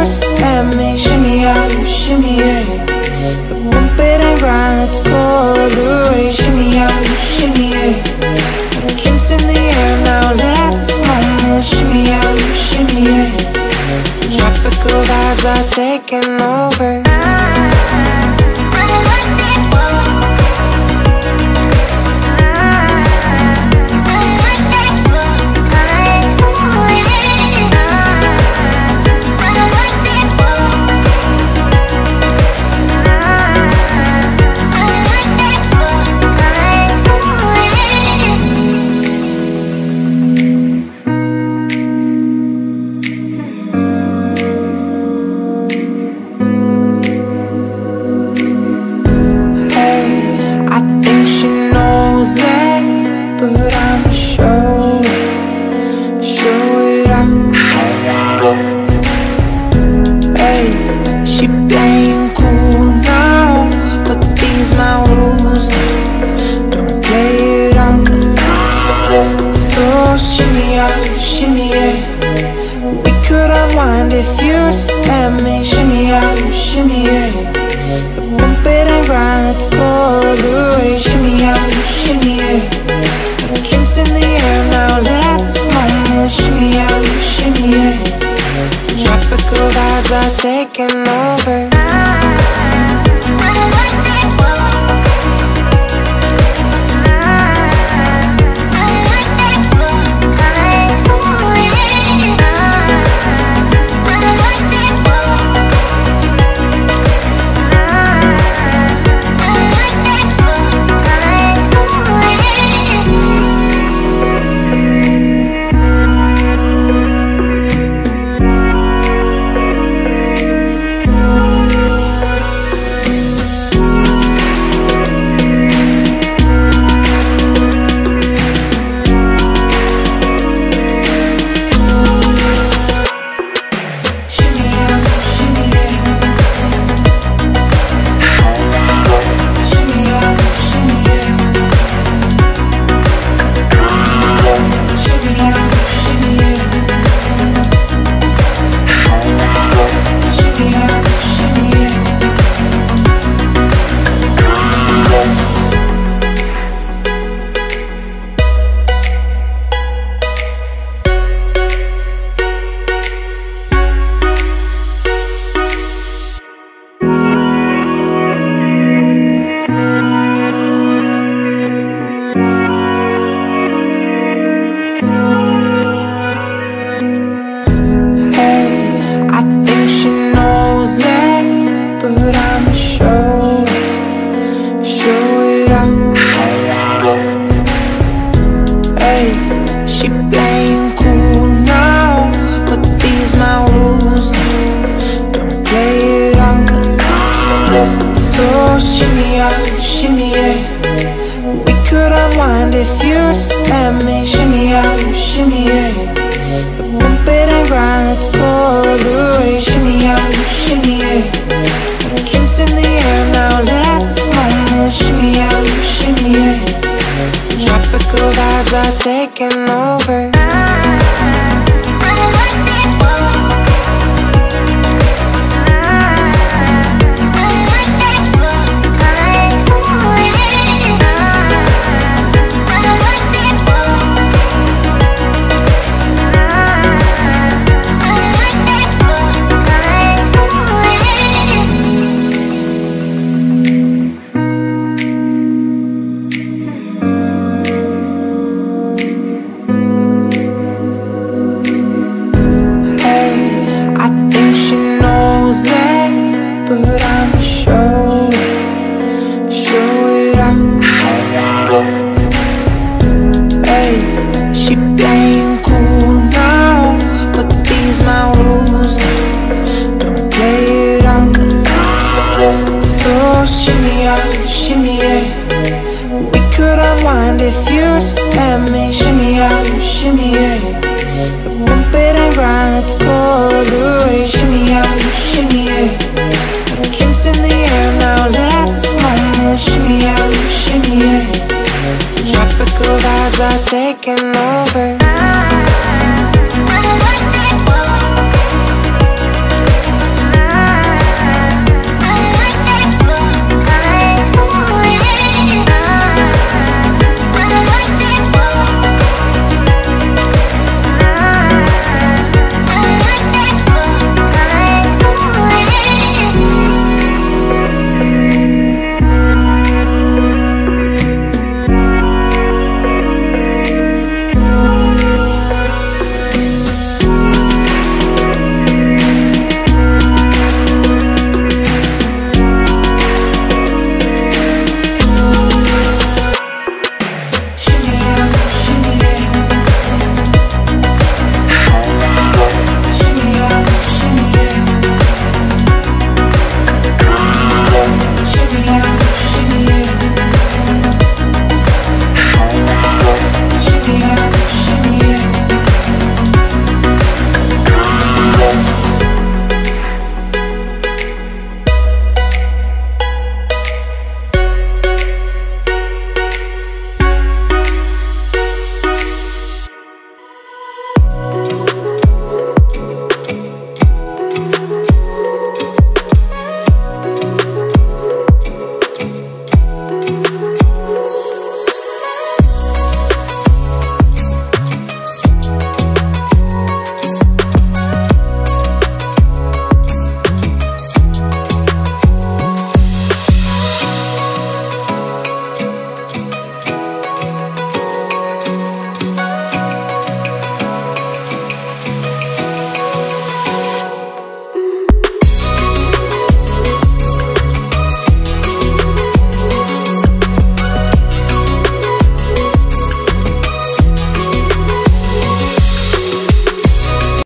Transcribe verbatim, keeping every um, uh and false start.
just let me shimmy out, you shimmy yeah. Bump it and grind, let's go the way. Shimmy out, you shimmy yeah. Drinks in the air now, let this moment shimmy out, you shimmy yeah. Tropical vibes are taking over. But I'm sure, show it out. Hey, she playing cool now, but these my rules now. Don't play it out. So shimmy out, shimmy yeah. We could unwind if you just let me. Shimmy out, shimmy yeah. Bump it and grind, let's go the way. Shimmy out, shimmy yeah. Drinks in the air now, let this moment shimmy out, shimmy yeah. Tropical vibes are taking over. But I'm sure, show it out. Hey, she playing cool now, but these my rules now. Don't play it out. So shimmy out, shimmy yeah. We could unwind if you just let me. Shimmy out, shimmy yeah. Bump it and grind, let's go the way. Shimmy out, shimmy yeah. Drinks in the air now, let this moment shimmy out, shimmy yeah. Tropical vibes are taking over. But I'm sure, show it out. Hey, she playing cool now, but these my rules now. Don't play it out. So shimmy out, shimmy yeah. We could unwind if you just let me. Shimmy out, shimmy yeah. Bump it and grind, let's go the way. Shimmy out, shimmy yeah. Drinks in the air now, let this moment shimmy out, shimmy yeah. Tropical vibes are taking over.